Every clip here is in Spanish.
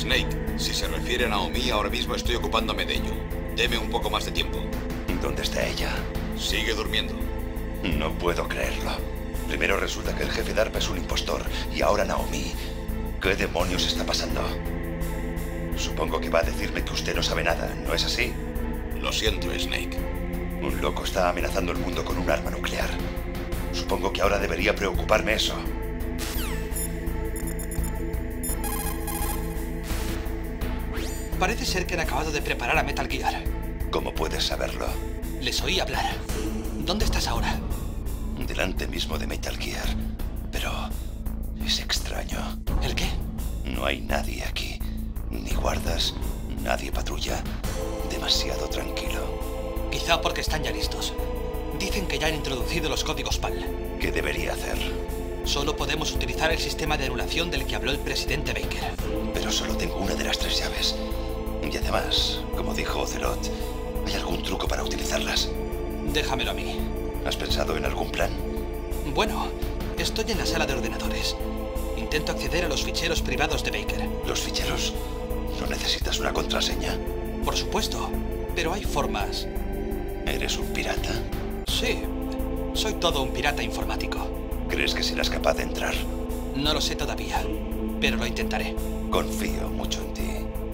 Snake, si se refiere a Naomi, ahora mismo estoy ocupándome de ello. Deme un poco más de tiempo. ¿Dónde está ella? Sigue durmiendo. No puedo creerlo. Primero resulta que el jefe DARPA es un impostor y ahora Naomi. ¿Qué demonios está pasando? Supongo que va a decirme que usted no sabe nada, ¿no es así? Lo siento, Snake. Un loco está amenazando el mundo con un arma nuclear. Supongo que ahora debería preocuparme eso. Parece ser que han acabado de preparar a Metal Gear. ¿Cómo puedes saberlo? Les oí hablar. ¿Dónde estás ahora? Delante mismo de Metal Gear. Pero es extraño. ¿El qué? No hay nadie aquí. Ni guardas, nadie patrulla. Demasiado tranquilo. Quizá porque están ya listos. Dicen que ya han introducido los códigos PAL. ¿Qué debería hacer? Solo podemos utilizar el sistema de anulación del que habló el presidente Baker. Pero solo tengo una de las 3 llaves. Y además, como dijo Ocelot, ¿hay algún truco para utilizarlas? Déjamelo a mí. ¿Has pensado en algún plan? Bueno, estoy en la sala de ordenadores. Intento acceder a los ficheros privados de Baker. ¿Los ficheros? ¿No necesitas una contraseña? Por supuesto, pero hay formas. ¿Eres un pirata? Sí, soy todo un pirata informático. ¿Crees que serás capaz de entrar? No lo sé todavía, pero lo intentaré. Confío mucho en ti.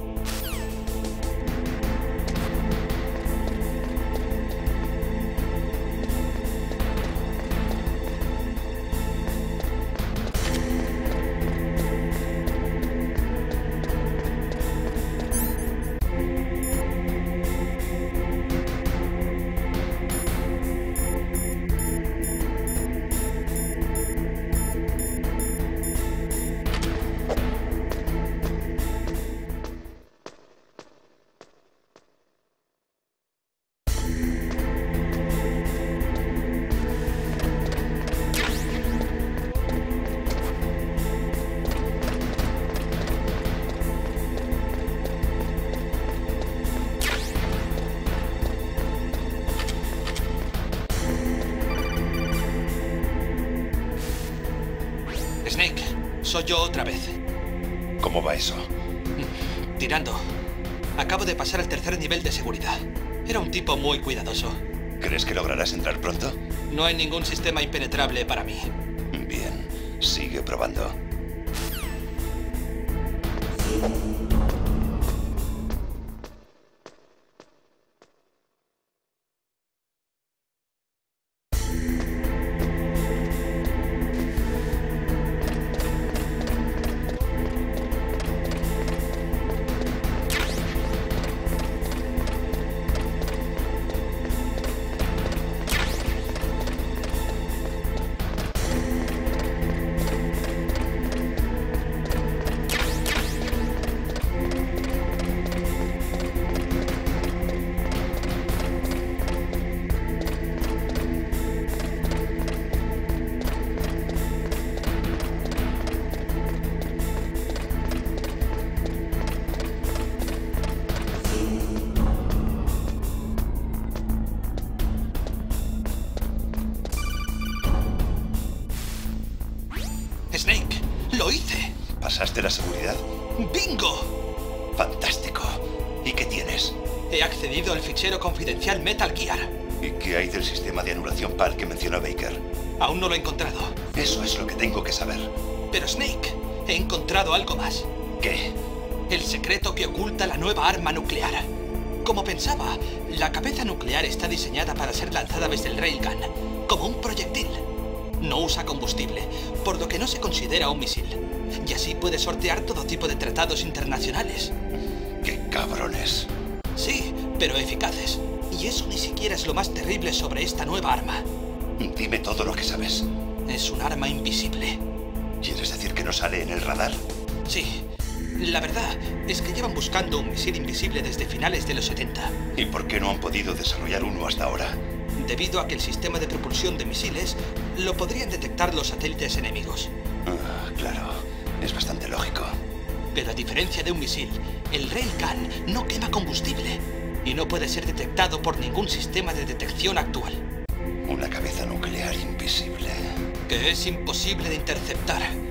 Snake, soy yo otra vez. ¿Cómo va eso? Tirando. Acabo de pasar el 3er nivel de seguridad. Era un tipo muy cuidadoso. ¿Crees que lograrás entrar pronto? No hay ningún sistema impenetrable para mí. Bien, sigue probando. Snake, lo hice. ¿Pasaste la seguridad? ¡Bingo! ¡Fantástico! ¿Y qué tienes? He accedido al fichero confidencial Metal Gear. ¿Y qué hay del sistema de anulación PAL que mencionó Baker? Aún no lo he encontrado. Eso es lo que tengo que saber. Pero Snake, he encontrado algo más. ¿Qué? El secreto que oculta la nueva arma nuclear. Como pensaba, la cabeza nuclear está diseñada para ser lanzada desde el Railgun, como un proyectil. No usa combustible, por lo que no se considera un misil. Y así puede sortear todo tipo de tratados internacionales. ¡Qué cabrones! Sí, pero eficaces. Y eso ni siquiera es lo más terrible sobre esta nueva arma. Dime todo lo que sabes. Es un arma invisible. ¿Quieres decir que no sale en el radar? Sí. La verdad es que llevan buscando un misil invisible desde finales de los 70. ¿Y por qué no han podido desarrollar uno hasta ahora? Debido a que el sistema de propulsión de misiles lo podrían detectar los satélites enemigos. Ah, claro. Es bastante lógico. Pero a diferencia de un misil, el Railgun no quema combustible y no puede ser detectado por ningún sistema de detección actual. Una cabeza nuclear invisible. Que es imposible de interceptar.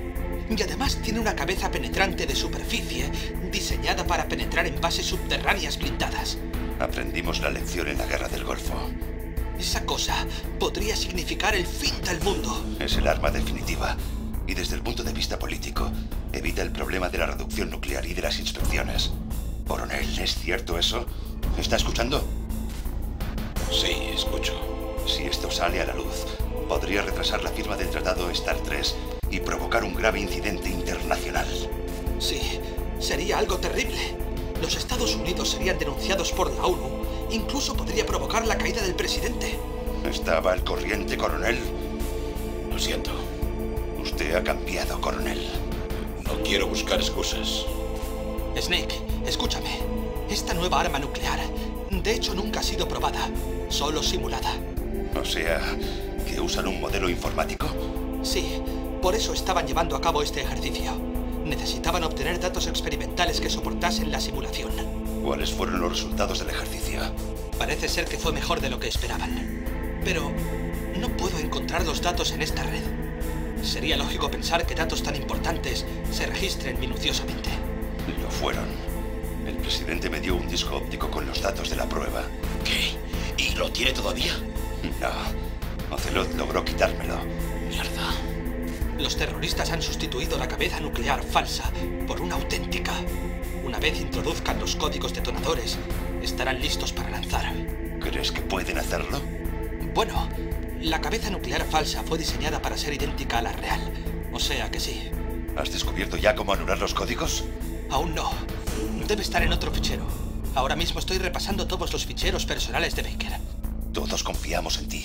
Y además tiene una cabeza penetrante de superficie, diseñada para penetrar en bases subterráneas blindadas. Aprendimos la lección en la Guerra del Golfo. Esa cosa podría significar el fin del mundo. Es el arma definitiva. Y desde el punto de vista político, evita el problema de la reducción nuclear y de las inspecciones. Coronel, ¿es cierto eso? ¿Está escuchando? Sí, escucho. Si esto sale a la luz, podría retrasar la firma del Tratado START 3 y provocar un grave incidente internacional. Sí, sería algo terrible. Los Estados Unidos serían denunciados por la ONU. Incluso podría provocar la caída del presidente. ¿Estaba al corriente, coronel? Lo siento. Usted ha cambiado, coronel. No quiero buscar excusas. Snake, escúchame. Esta nueva arma nuclear, de hecho, nunca ha sido probada, solo simulada. O sea, ¿que usan un modelo informático? Sí, por eso estaban llevando a cabo este ejercicio. Necesitaban obtener datos experimentales que soportasen la simulación. ¿Cuáles fueron los resultados del ejercicio? Parece ser que fue mejor de lo que esperaban. Pero no puedo encontrar los datos en esta red. Sería lógico pensar que datos tan importantes se registren minuciosamente. Lo fueron. El presidente me dio un disco óptico con los datos de la prueba. ¿Qué? ¿Y lo tiene todavía? No. Ocelot logró quitármelo. Mierda. Los terroristas han sustituido la cabeza nuclear falsa por una auténtica. Una vez introduzcan los códigos detonadores, estarán listos para lanzar. ¿Crees que pueden hacerlo? Bueno, la cabeza nuclear falsa fue diseñada para ser idéntica a la real. O sea que sí. ¿Has descubierto ya cómo anular los códigos? Aún no. Debe estar en otro fichero. Ahora mismo estoy repasando todos los ficheros personales de Baker. Todos confiamos en ti.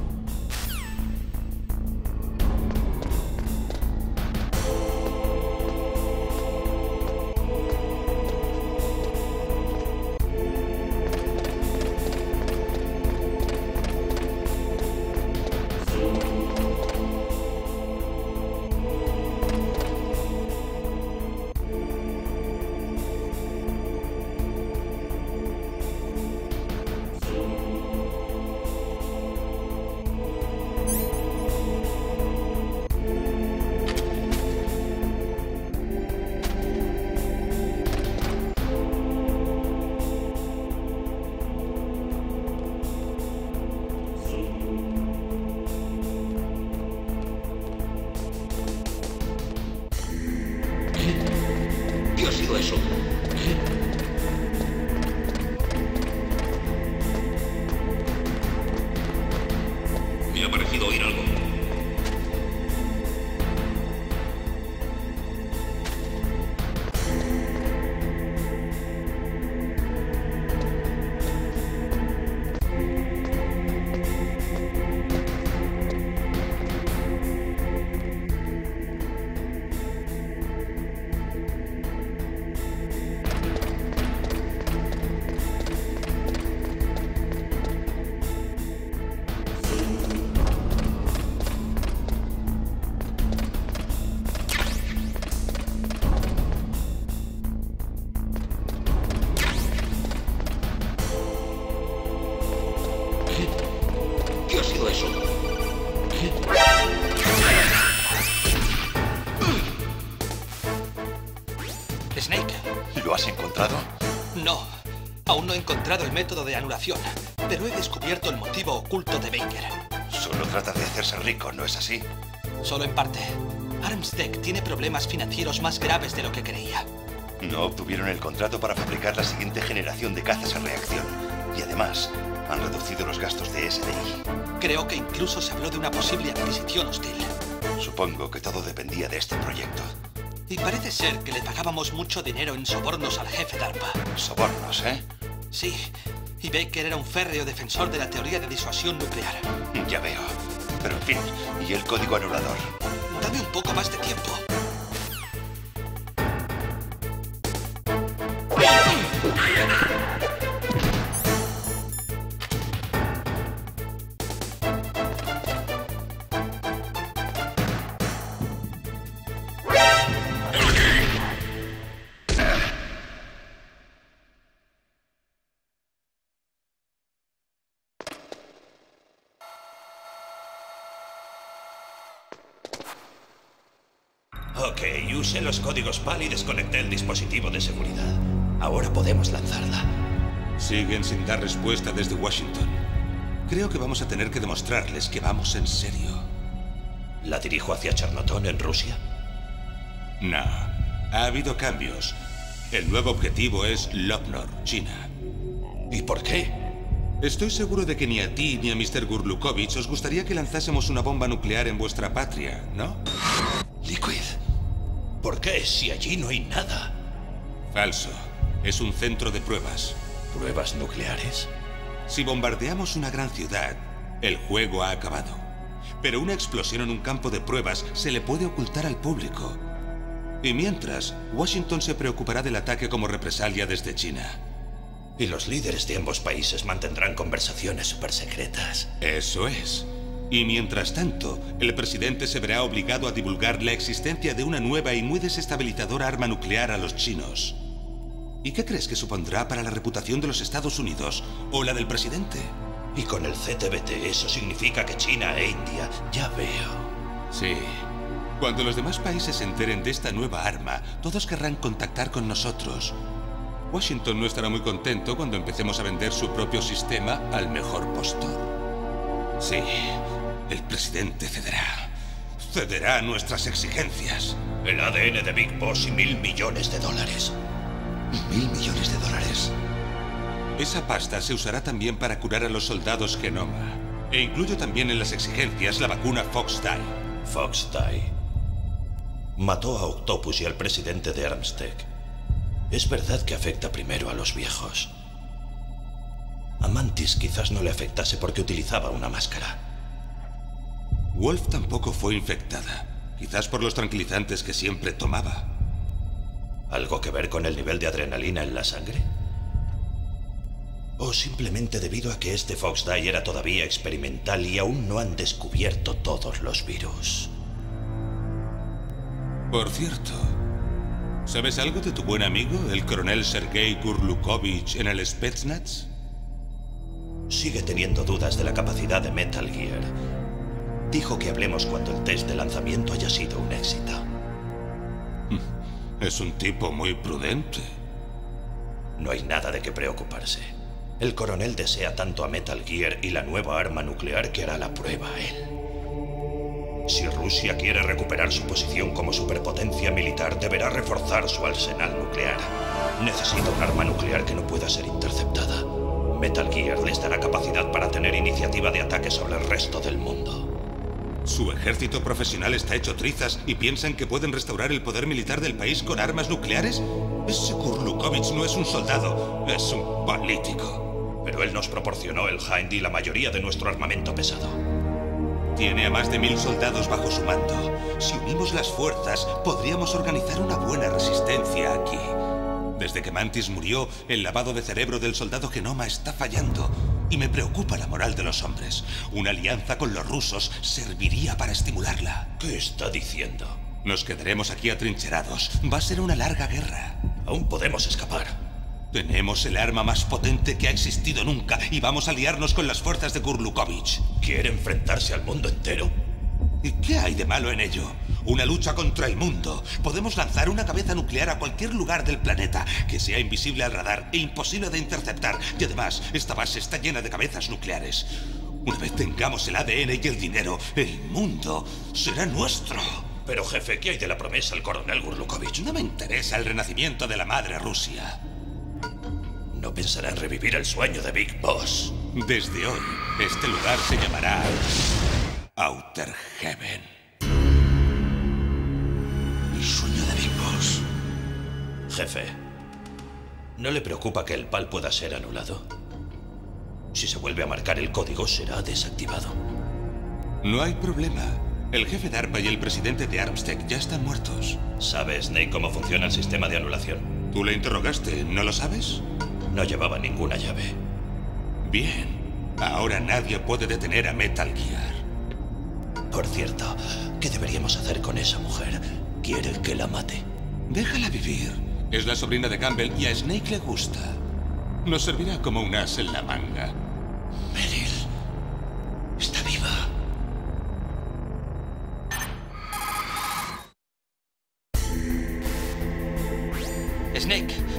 ¿Qué ha sido eso? Me ha parecido oír algo. ¿Qué ha sido eso? Snake. ¿Lo has encontrado? No. Aún no he encontrado el método de anulación, pero he descubierto el motivo oculto de Baker. Solo trata de hacerse rico, ¿no es así? Solo en parte. Armstead tiene problemas financieros más graves de lo que creía. No obtuvieron el contrato para fabricar la siguiente generación de cazas a reacción. Y además, han reducido los gastos de SDI. Creo que incluso se habló de una posible adquisición hostil. Supongo que todo dependía de este proyecto. Y parece ser que le pagábamos mucho dinero en sobornos al jefe DARPA. Sobornos, ¿eh? Sí, y Baker era un férreo defensor de la teoría de disuasión nuclear. Ya veo. Pero en fin, ¿y el código anulador? Dame un poco más de tiempo. Ok, usé los códigos PAL y desconecté el dispositivo de seguridad. Ahora podemos lanzarla. Siguen sin dar respuesta desde Washington. Creo que vamos a tener que demostrarles que vamos en serio. ¿La dirijo hacia Chernotón, en Rusia? No. Ha habido cambios. El nuevo objetivo es Lopnor, China. ¿Y por qué? Estoy seguro de que ni a ti ni a Mr. Gurlukovich os gustaría que lanzásemos una bomba nuclear en vuestra patria, ¿no? Liquid. ¿Por qué? Si allí no hay nada. Falso. Es un centro de pruebas. ¿Pruebas nucleares? Si bombardeamos una gran ciudad, el juego ha acabado. Pero una explosión en un campo de pruebas se le puede ocultar al público. Y mientras, Washington se preocupará del ataque como represalia desde China. Y los líderes de ambos países mantendrán conversaciones supersecretas. Eso es. Y mientras tanto, el presidente se verá obligado a divulgar la existencia de una nueva y muy desestabilizadora arma nuclear a los chinos. ¿Y qué crees que supondrá para la reputación de los Estados Unidos o la del presidente? Y con el CTBT eso significa que China e India, ya veo. Sí. Cuando los demás países se enteren de esta nueva arma, todos querrán contactar con nosotros. Washington no estará muy contento cuando empecemos a vender su propio sistema al mejor postor. Sí, el presidente cederá. Cederá a nuestras exigencias. El ADN de Big Boss y $1.000 millones. ¿$1.000 millones? Esa pasta se usará también para curar a los soldados Genoma. E incluyo también en las exigencias la vacuna Fox Die. Fox Die. Mató a Octopus y al presidente de Armstead. Es verdad que afecta primero a los viejos. A Mantis quizás no le afectase porque utilizaba una máscara. Wolf tampoco fue infectada. Quizás por los tranquilizantes que siempre tomaba. ¿Algo que ver con el nivel de adrenalina en la sangre? ¿O simplemente debido a que este Fox Die era todavía experimental y aún no han descubierto todos los virus? Por cierto, ¿sabes algo de tu buen amigo, el coronel Sergei Gurlukovich, en el Spetsnaz? Sigue teniendo dudas de la capacidad de Metal Gear. Dijo que hablemos cuando el test de lanzamiento haya sido un éxito. Es un tipo muy prudente. No hay nada de qué preocuparse. El coronel desea tanto a Metal Gear y la nueva arma nuclear que hará la prueba a él. Si Rusia quiere recuperar su posición como superpotencia militar, deberá reforzar su arsenal nuclear. Necesita un arma nuclear que no pueda ser interceptada. Metal Gear les dará capacidad para tener iniciativa de ataque sobre el resto del mundo. Su ejército profesional está hecho trizas y piensan que pueden restaurar el poder militar del país con armas nucleares. Ese Gurlukovich no es un soldado, es un político. Pero él nos proporcionó el Hind y la mayoría de nuestro armamento pesado. Tiene a más de 1000 soldados bajo su mando. Si unimos las fuerzas, podríamos organizar una buena resistencia aquí. Desde que Mantis murió, el lavado de cerebro del soldado Genoma está fallando. Y me preocupa la moral de los hombres. Una alianza con los rusos serviría para estimularla. ¿Qué está diciendo? Nos quedaremos aquí atrincherados. Va a ser una larga guerra. Aún podemos escapar. Tenemos el arma más potente que ha existido nunca y vamos a aliarnos con las fuerzas de Gurlukovich. ¿Quiere enfrentarse al mundo entero? ¿Y qué hay de malo en ello? Una lucha contra el mundo. Podemos lanzar una cabeza nuclear a cualquier lugar del planeta que sea invisible al radar e imposible de interceptar. Y además, esta base está llena de cabezas nucleares. Una vez tengamos el ADN y el dinero, el mundo será nuestro. Pero jefe, ¿qué hay de la promesa al coronel Gurlukovich? No me interesa el renacimiento de la madre Rusia. No pensará en revivir el sueño de Big Boss. Desde hoy, este lugar se llamará Outer Heaven. El sueño de Big Boss. Jefe, ¿no le preocupa que el PAL pueda ser anulado? Si se vuelve a marcar el código, será desactivado. No hay problema. El jefe de ARPA y el presidente de Armstead ya están muertos. ¿Sabe Snake cómo funciona el sistema de anulación? Tú le interrogaste, ¿no lo sabes? No llevaba ninguna llave. Bien. Ahora nadie puede detener a Metal Gear. Por cierto, ¿qué deberíamos hacer con esa mujer? ¿Quiere que la mate? Déjala vivir. Es la sobrina de Campbell y a Snake le gusta. Nos servirá como un as en la manga. Meryl está viva.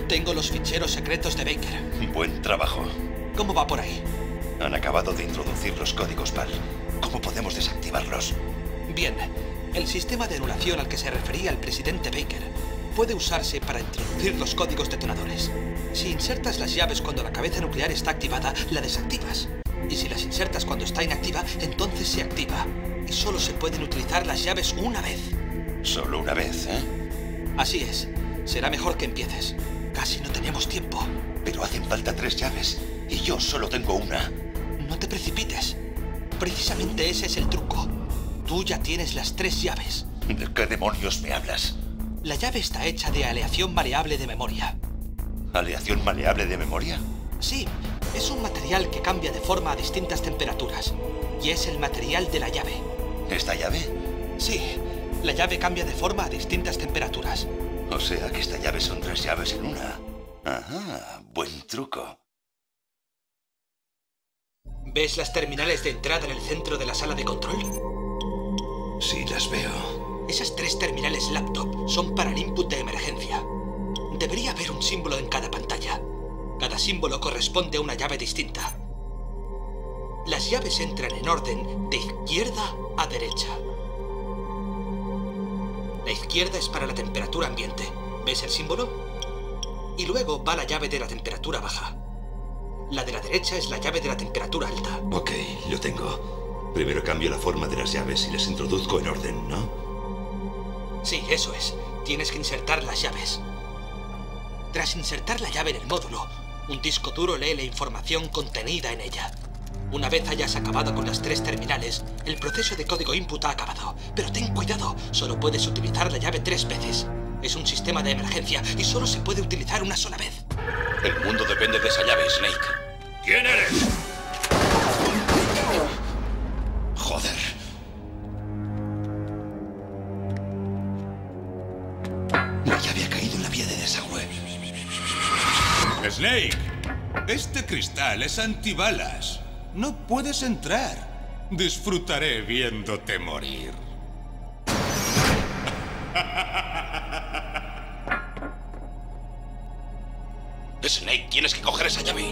Tengo los ficheros secretos de Baker. Buen trabajo. ¿Cómo va por ahí? Han acabado de introducir los códigos PAL. ¿Cómo podemos desactivarlos? Bien. El sistema de anulación al que se refería el presidente Baker puede usarse para introducir los códigos detonadores. Si insertas las llaves cuando la cabeza nuclear está activada, la desactivas. Y si las insertas cuando está inactiva, entonces se activa. Y solo se pueden utilizar las llaves una vez. Solo una vez, ¿eh? Así es. Será mejor que empieces. Casi no tenemos tiempo. Pero hacen falta 3 llaves. Y yo solo tengo una. No te precipites. Precisamente ese es el truco. Tú ya tienes las 3 llaves. ¿De qué demonios me hablas? La llave está hecha de aleación maleable de memoria. ¿Aleación maleable de memoria? Sí, es un material que cambia de forma a distintas temperaturas. Y es el material de la llave. ¿Esta llave? Sí, la llave cambia de forma a distintas temperaturas. O sea que esta llave son 3 llaves en una. Ajá, buen truco. ¿Ves las terminales de entrada en el centro de la sala de control? Sí, las veo. Esas 3 terminales laptop son para el input de emergencia. Debería haber un símbolo en cada pantalla. Cada símbolo corresponde a una llave distinta. Las llaves entran en orden de izquierda a derecha. La izquierda es para la temperatura ambiente. ¿Ves el símbolo? Y luego va la llave de la temperatura baja. La de la derecha es la llave de la temperatura alta. Ok, lo tengo. Primero cambio la forma de las llaves y las introduzco en orden, ¿no? Sí, eso es. Tienes que insertar las llaves. Tras insertar la llave en el módulo, un disco duro lee la información contenida en ella. Una vez hayas acabado con las 3 terminales, el proceso de código input ha acabado. Pero ten cuidado, solo puedes utilizar la llave 3 veces. Es un sistema de emergencia y solo se puede utilizar una sola vez. El mundo depende de esa llave, Snake. ¿Quién eres? Joder. La llave ha caído en la vía de desagüe. Snake, este cristal es antibalas. No puedes entrar. Disfrutaré viéndote morir. Snake, tienes que coger esa llave.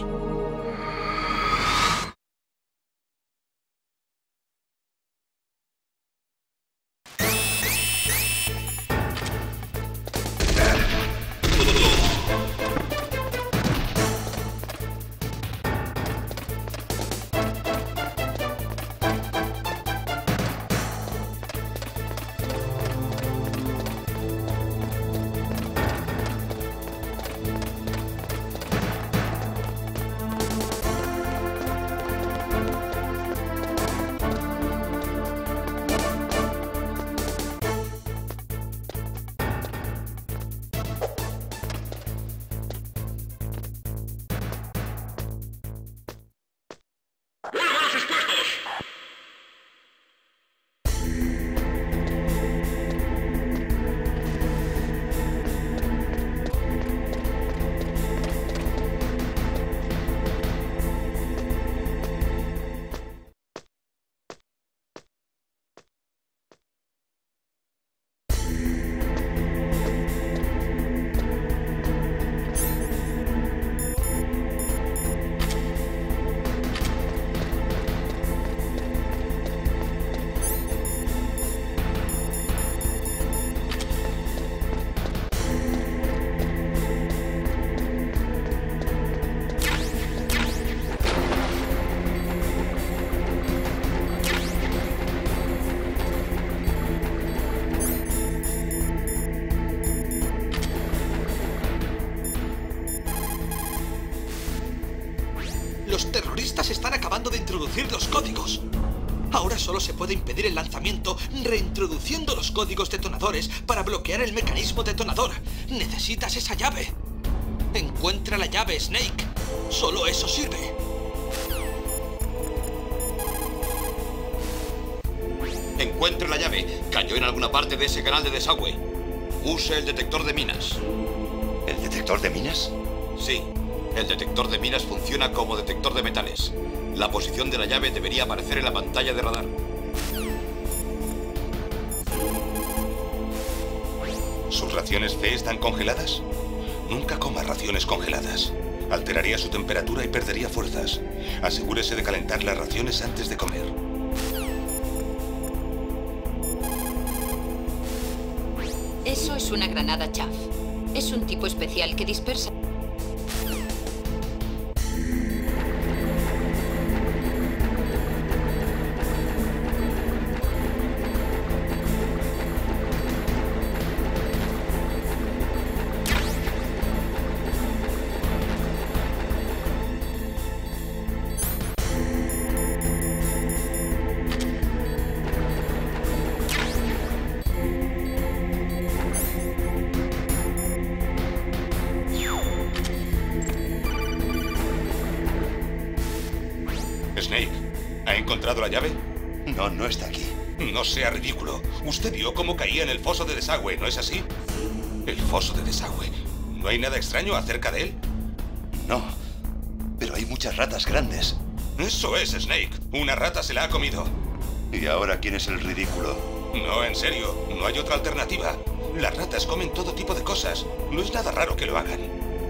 Los terroristas están acabando de introducir los códigos. Ahora solo se puede impedir el lanzamiento reintroduciendo los códigos detonadores para bloquear el mecanismo detonador. Necesitas esa llave. Encuentra la llave, Snake. Solo eso sirve. Encuentre la llave. Cayó en alguna parte de ese canal de desagüe. Use el detector de minas. ¿El detector de minas? Sí. El detector de minas funciona como detector de metales. La posición de la llave debería aparecer en la pantalla de radar. ¿Sus raciones C están congeladas? Nunca coma raciones congeladas. Alteraría su temperatura y perdería fuerzas. Asegúrese de calentar las raciones antes de comer. Eso es una granada chaff. Es un tipo especial que dispersa... Snake, ¿ha encontrado la llave? No, no está aquí. No sea ridículo. Usted vio cómo caía en el foso de desagüe, ¿no es así? El foso de desagüe. ¿No hay nada extraño acerca de él? No, pero hay muchas ratas grandes. Eso es, Snake. Una rata se la ha comido. ¿Y ahora quién es el ridículo? No, en serio. No hay otra alternativa. Las ratas comen todo tipo de cosas. No es nada raro que lo hagan.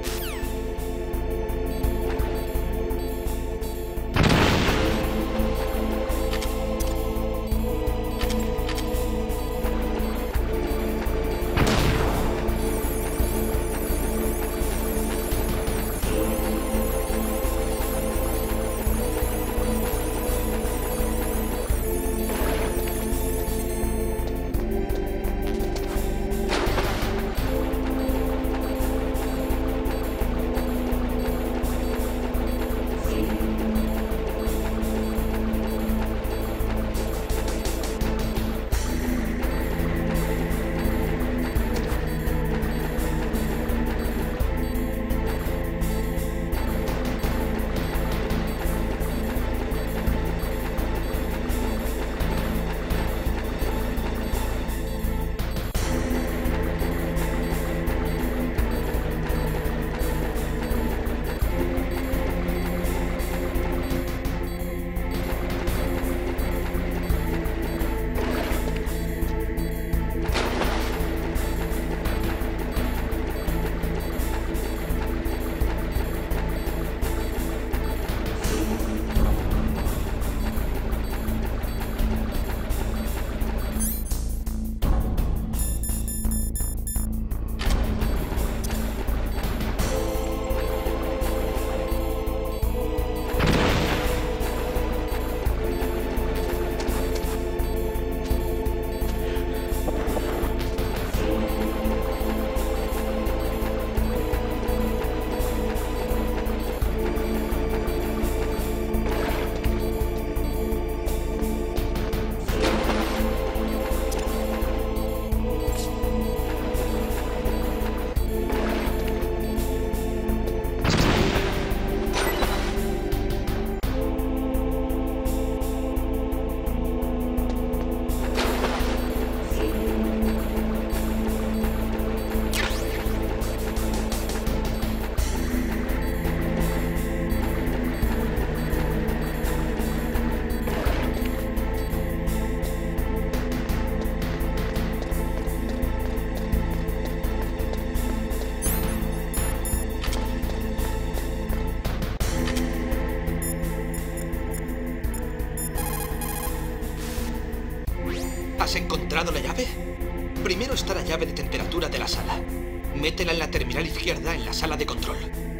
¿Has encontrado la llave? Primero está la llave de temperatura de la sala. Métela en la terminal izquierda en la sala de control.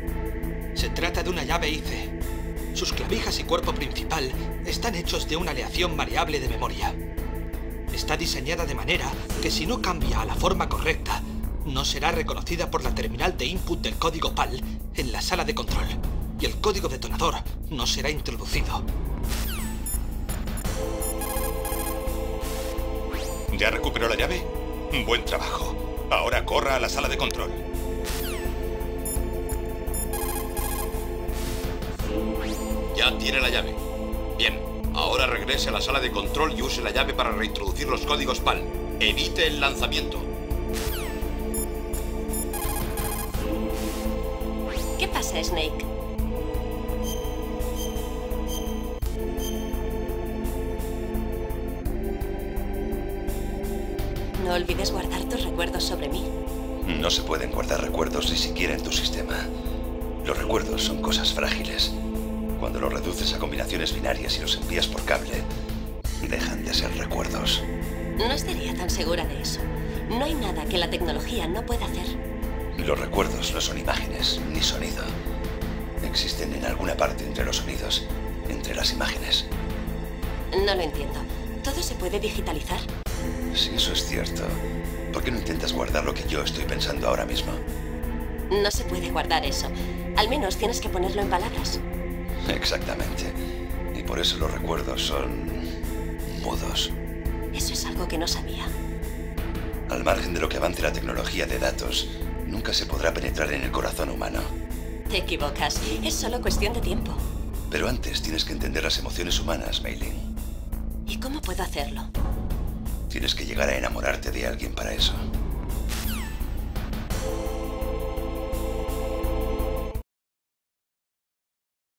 Se trata de una llave IC. Sus clavijas y cuerpo principal están hechos de una aleación variable de memoria. Está diseñada de manera que si no cambia a la forma correcta, no será reconocida por la terminal de input del código PAL en la sala de control, y el código detonador no será introducido. ¿Ya recuperó la llave? Buen trabajo. Ahora corra a la sala de control. Ya tiene la llave. Bien, ahora regrese a la sala de control y use la llave para reintroducir los códigos PAL. Evite el lanzamiento. ¿Qué pasa, Snake? No olvides guardar tus recuerdos sobre mí. No se pueden guardar recuerdos ni siquiera en tu sistema. Los recuerdos son cosas frágiles. Cuando los reduces a combinaciones binarias y los envías por cable, dejan de ser recuerdos. No estaría tan segura de eso. No hay nada que la tecnología no pueda hacer. Los recuerdos no son imágenes ni sonido. Existen en alguna parte entre los sonidos, entre las imágenes. No lo entiendo. ¿Todo se puede digitalizar? Si eso es cierto, ¿por qué no intentas guardar lo que yo estoy pensando ahora mismo? No se puede guardar eso. Al menos tienes que ponerlo en palabras. Exactamente. Y por eso los recuerdos son mudos. Eso es algo que no sabía. Al margen de lo que avance la tecnología de datos, nunca se podrá penetrar en el corazón humano. Te equivocas. Es solo cuestión de tiempo. Pero antes tienes que entender las emociones humanas, Mei Ling. ¿Y cómo puedo hacerlo? Tienes que llegar a enamorarte de alguien para eso.